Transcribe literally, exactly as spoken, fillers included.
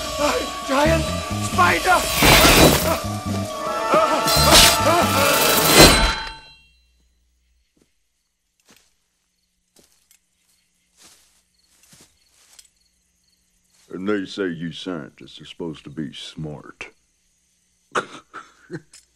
Uh, giant spider! And they say you scientists are supposed to be smart.